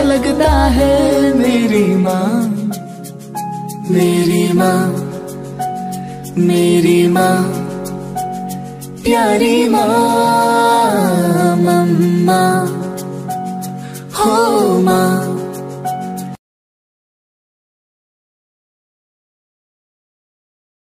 लगता है मेरी माँ, मेरी माँ, मेरी माँ, प्यारी माँ, मम्मा हो माँ।